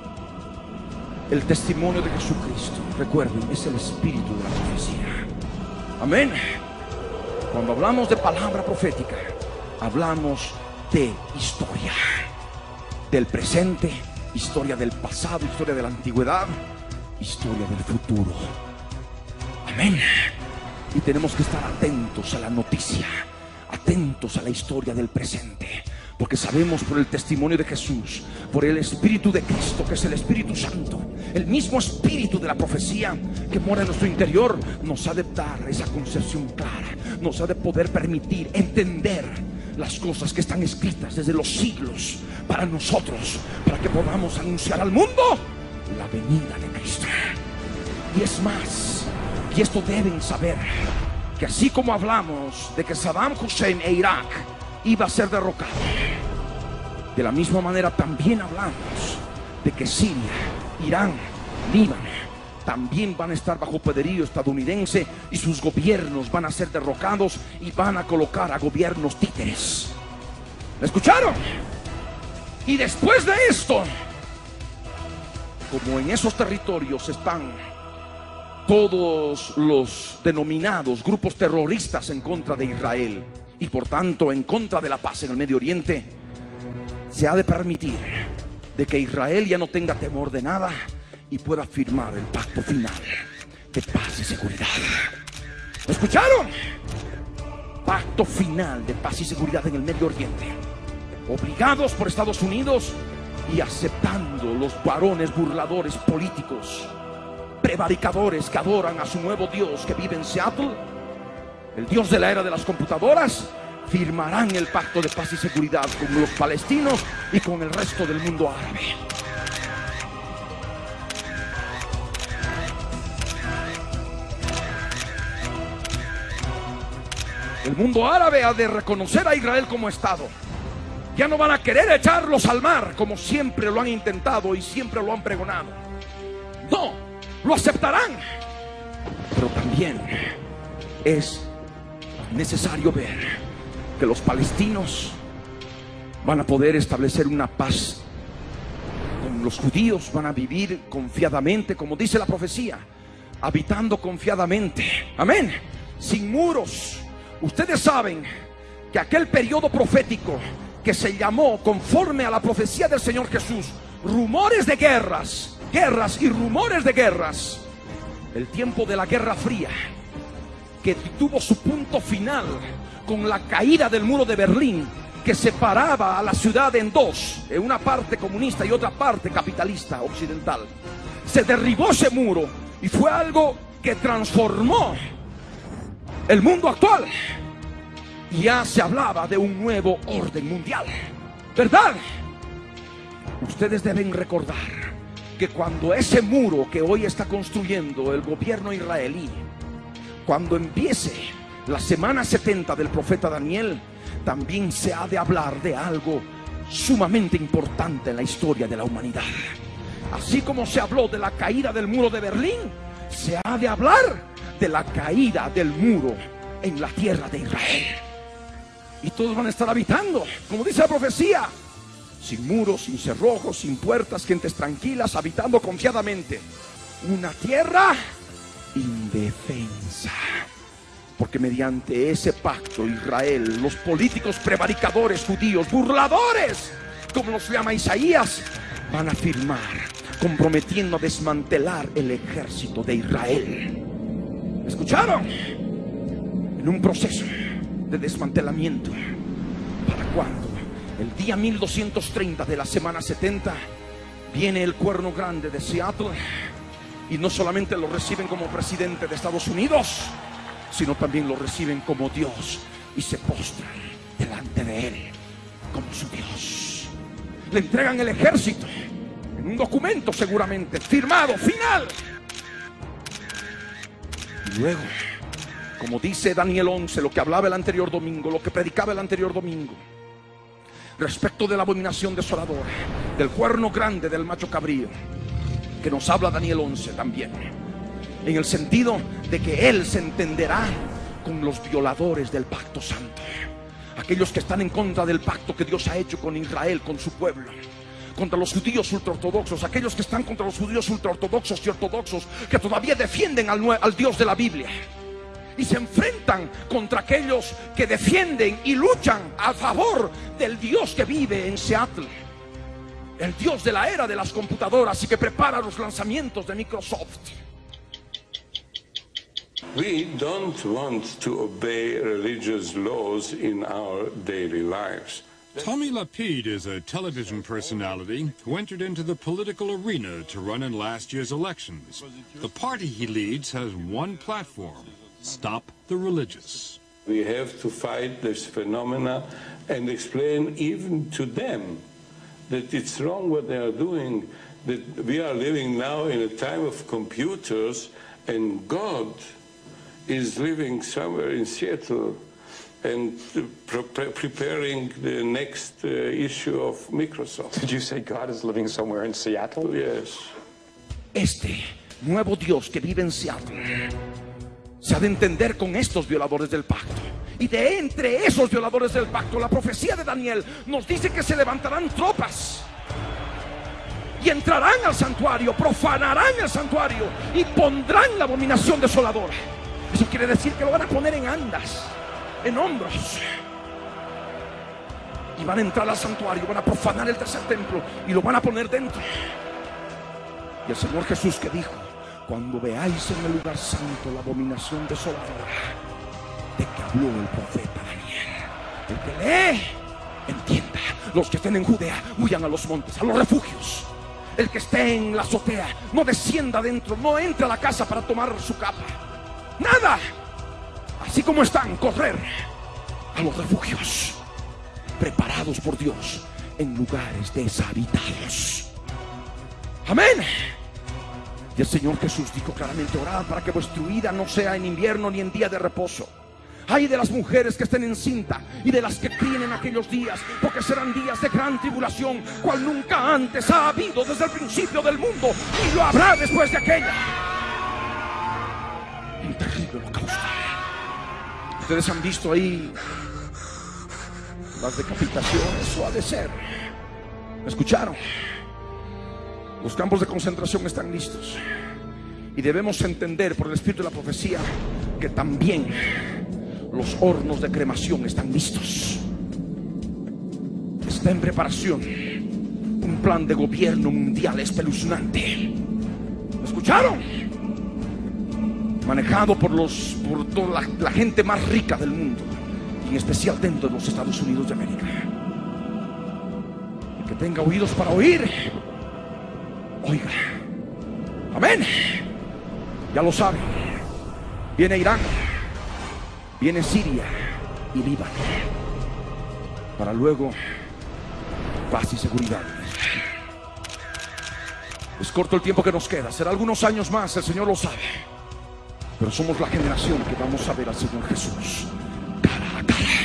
El testimonio de Jesucristo, recuerden, es el espíritu de la profecía. Amén. Cuando hablamos de palabra profética, hablamos de historia, del presente, historia del pasado, historia de la antigüedad, historia del futuro. Amén. Y tenemos que estar atentos a la noticia, atentos a la historia del presente, porque sabemos por el testimonio de Jesús, por el Espíritu de Cristo, que es el Espíritu Santo, el mismo Espíritu de la profecía que mora en nuestro interior, nos ha de dar esa concepción clara, nos ha de poder permitir entender las cosas que están escritas desde los siglos para nosotros, para que podamos anunciar al mundo la venida de Cristo. Y es más, y esto deben saber, que así como hablamos de que Saddam Hussein e Irak iba a ser derrocado, de la misma manera también hablamos de que Siria, Irán, Líbano también van a estar bajo poderío estadounidense, y sus gobiernos van a ser derrocados y van a colocar a gobiernos títeres. ¿Me escucharon? Y después de esto, como en esos territorios están todos los denominados grupos terroristas en contra de Israel y por tanto en contra de la paz en el Medio Oriente, se ha de permitir de que Israel ya no tenga temor de nada y pueda firmar el pacto final de paz y seguridad. ¿Lo escucharon? Pacto final de paz y seguridad en el Medio Oriente, obligados por Estados Unidos y aceptando los varones burladores políticos, prevaricadores que adoran a su nuevo Dios que vive en Seattle, el Dios de la era de las computadoras. Firmarán el pacto de paz y seguridad con los palestinos y con el resto del mundo árabe. El mundo árabe ha de reconocer a Israel como Estado. Ya no van a querer echarlos al mar como siempre lo han intentado y siempre lo han pregonado. No, lo aceptarán. Pero también es necesario ver que los palestinos van a poder establecer una paz con los judíos, van a vivir confiadamente, como dice la profecía, habitando confiadamente, amén, sin muros. Ustedes saben que aquel periodo profético que se llamó, conforme a la profecía del Señor Jesús, rumores de guerras, guerras y rumores de guerras, el tiempo de la Guerra Fría, que tuvo su punto final con la caída del muro de Berlín, que separaba a la ciudad en dos, en una parte comunista y otra parte capitalista occidental. Se derribó ese muro y fue algo que transformó el mundo actual. Ya se hablaba de un nuevo orden mundial, ¿verdad? Ustedes deben recordar que cuando ese muro que hoy está construyendo el gobierno israelí, cuando empiece la semana 70 del profeta Daniel, también se ha de hablar de algo sumamente importante en la historia de la humanidad. Así como se habló de la caída del muro de Berlín, se ha de hablar de la caída del muro en la tierra de Israel. Y todos van a estar habitando, como dice la profecía, sin muros, sin cerrojos, sin puertas, gentes tranquilas, habitando confiadamente. Una tierra indefensa. Porque mediante ese pacto Israel, los políticos prevaricadores judíos, burladores, como los llama Isaías, van a firmar, comprometiendo a desmantelar el ejército de Israel. ¿Escucharon? En un proceso de desmantelamiento. ¿Para cuándo? El día 1230 de la semana 70 viene el cuerno grande de Seattle, y no solamente lo reciben como presidente de Estados Unidos, sino también lo reciben como Dios y se postran delante de Él como su Dios. Le entregan el ejército en un documento seguramente firmado, final. Y luego, como dice Daniel 11, lo que hablaba el anterior domingo, lo que predicaba el anterior domingo, respecto de la abominación desoladora, del cuerno grande del macho cabrío, que nos habla Daniel 11 también, en el sentido de que Él se entenderá con los violadores del pacto santo, aquellos que están en contra del pacto que Dios ha hecho con Israel, con su pueblo, contra los judíos ultraortodoxos, aquellos que están contra los judíos ultraortodoxos y ortodoxos que todavía defienden al Dios de la Biblia, y se enfrentan contra aquellos que defienden y luchan a favor del Dios que vive en Seattle, el Dios de la era de las computadoras y que prepara los lanzamientos de Microsoft. We don't want to obey religious laws in our daily lives. Tommy Lapid is a television personality who entered into the political arena to run in last year's elections. The party he leads has one platform: stop the religious. We have to fight this phenomena and explain even to them that it's wrong what they are doing, that we are living now in a time of computers and God is living somewhere in Seattle and preparing the next issue of Microsoft. Did you say God is living somewhere in Seattle? Yes. Este nuevo Dios que vive en Seattle se ha de entender con estos violadores del pacto. Y de entre esos violadores del pacto, la profecía de Daniel nos dice que se levantarán tropas y entrarán al santuario, profanarán el santuario y pondrán la abominación desoladora. Eso quiere decir que lo van a poner en andas, en hombros. y van a entrar al santuario, van a profanar el tercer templo y lo van a poner dentro. Y el Señor Jesús que dijo: cuando veáis en el lugar santo la abominación desoladora de que habló el profeta Daniel, el que lee, entienda. Los que estén en Judea, huyan a los montes, a los refugios. El que esté en la azotea, no descienda adentro, no entre a la casa para tomar su capa. Nada. Así como están, correr a los refugios preparados por Dios en lugares deshabitados. Amén. Y el Señor Jesús dijo claramente: orad para que vuestra huida no sea en invierno ni en día de reposo. Ay de las mujeres que estén encinta y de las que críen en aquellos días, porque serán días de gran tribulación, cual nunca antes ha habido desde el principio del mundo, y lo habrá después de aquella. Un terrible holocausto. Ustedes han visto ahí las decapitaciones, eso ha de ser. ¿Me escucharon? Los campos de concentración están listos. Y debemos entender por el espíritu de la profecía que también los hornos de cremación están listos. Está en preparación un plan de gobierno mundial espeluznante. ¿Me escucharon? Manejado por toda la gente más rica del mundo, y en especial dentro de los Estados Unidos de América. El que tenga oídos para oír, oiga. Amén. Ya lo saben. Viene Irán, viene Siria y Líbano, para luego paz y seguridad. Es corto el tiempo que nos queda, será algunos años más, el Señor lo sabe. Pero somos la generación que vamos a ver al Señor Jesús cara a cara.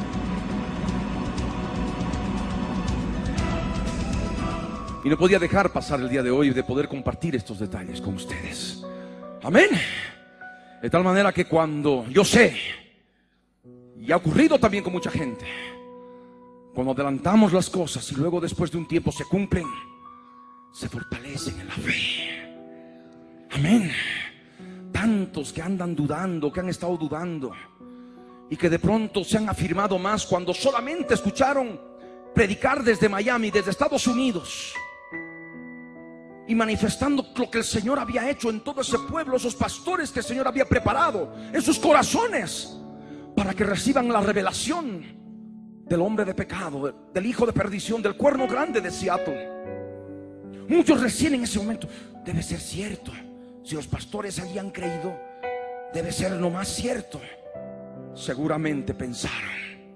Y no podía dejar pasar el día de hoy de poder compartir estos detalles con ustedes. Amén. De tal manera que cuando yo sé, y ha ocurrido también con mucha gente, cuando adelantamos las cosas y luego después de un tiempo se cumplen, se fortalecen en la fe. Amén. Tantos que andan dudando, que han estado dudando, y que de pronto se han afirmado más cuando solamente escucharon predicar desde Miami, desde Estados Unidos, y manifestando lo que el Señor había hecho en todo ese pueblo, esos pastores que el Señor había preparado en sus corazones para que reciban la revelación del hombre de pecado, del hijo de perdición, del cuerno grande de Seattle. Muchos recién en ese momento: debe ser cierto. Si los pastores allí han creído, debe ser lo más cierto. Seguramente pensaron: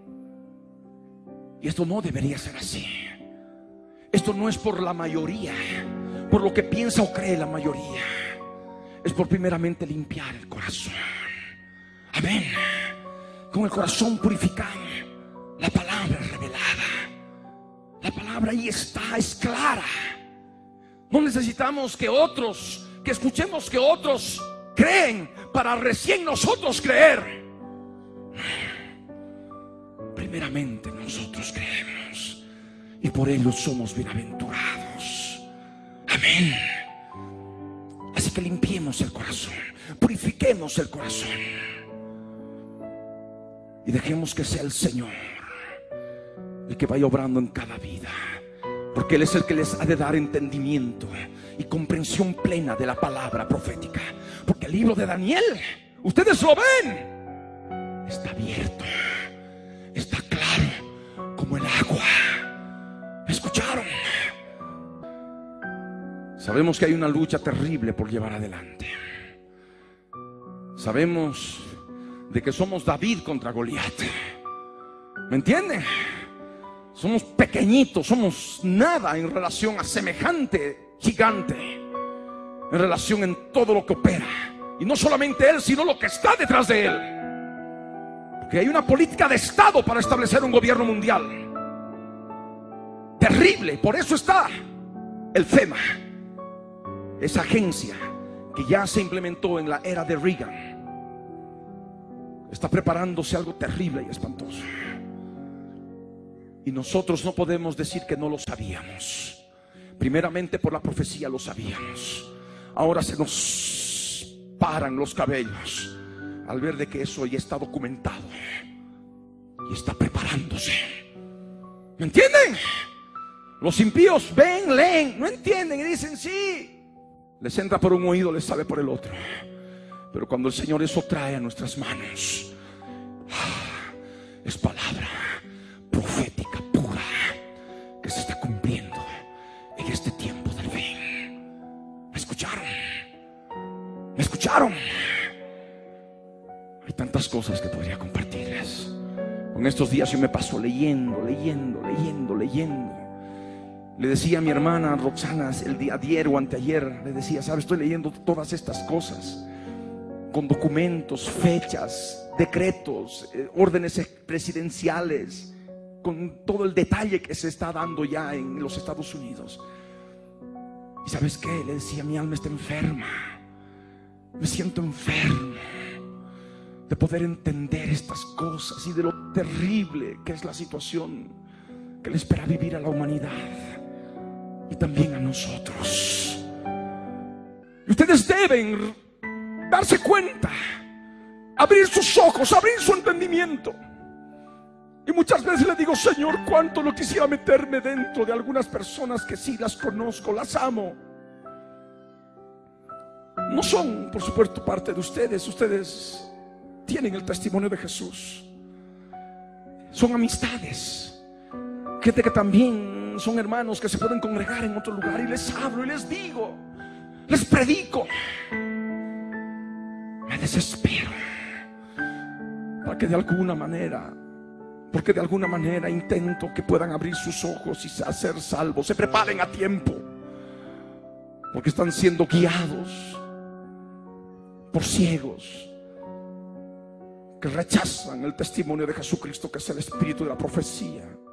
y esto no debería ser así. Esto no es por la mayoría, por lo que piensa o cree la mayoría. Es por primeramente limpiar el corazón. Amén. Con el corazón purificado, la palabra es revelada. La palabra ahí está, es clara. No necesitamos que escuchemos que otros creen para recién nosotros creer. Primeramente nosotros creemos y por ello somos bienaventurados. Amén. Así que limpiemos el corazón, purifiquemos el corazón y dejemos que sea el Señor el que vaya obrando en cada vida, porque Él es el que les ha de dar entendimiento y comprensión plena de la palabra profética. Porque el libro de Daniel, ustedes lo ven, está abierto, está claro como el agua. ¿Me escucharon? Sabemos que hay una lucha terrible por llevar adelante. Sabemos de que somos David contra Goliat. ¿Me entienden? Somos pequeñitos, somos nada en relación a semejante gigante, en relación en todo lo que opera. Y no solamente él, sino lo que está detrás de él. Porque hay una política de Estado para establecer un gobierno mundial terrible. Por eso está el FEMA, esa agencia que ya se implementó en la era de Reagan. Está preparándose algo terrible y espantoso. Y nosotros no podemos decir que no lo sabíamos. Primeramente por la profecía lo sabíamos. Ahora se nos paran los cabellos al ver de que eso ya está documentado y está preparándose. ¿Me entienden? Los impíos ven, leen, no entienden y dicen sí. Les entra por un oído, les sale por el otro. Pero cuando el Señor eso trae a nuestras manos, es palabra profética pura que se está cumpliendo en este tiempo del fin. ¿Me escucharon? ¿Me escucharon? Hay tantas cosas que podría compartirles. Con estos días yo me paso leyendo. Le decía a mi hermana Roxana el día ayer o anteayer, le decía, ¿sabes? Estoy leyendo todas estas cosas con documentos, fechas, decretos, órdenes presidenciales, con todo el detalle que se está dando ya en los Estados Unidos. ¿Y sabes qué? Le decía, mi alma está enferma. Me siento enfermo de poder entender estas cosas y de lo terrible que es la situación que le espera vivir a la humanidad y también a nosotros. Y ustedes deben darse cuenta, abrir sus ojos, abrir su entendimiento. Y muchas veces le digo, Señor, cuánto no quisiera meterme dentro de algunas personas que sí las conozco, las amo. No son, por supuesto, parte de ustedes. Ustedes tienen el testimonio de Jesús. Son amistades, gente que también son hermanos que se pueden congregar en otro lugar. Y les hablo y les digo, les predico. Me desespero para que de alguna manera, porque de alguna manera intento que puedan abrir sus ojos y ser salvos. Se preparen a tiempo, porque están siendo guiados por ciegos que rechazan el testimonio de Jesucristo, que es el espíritu de la profecía.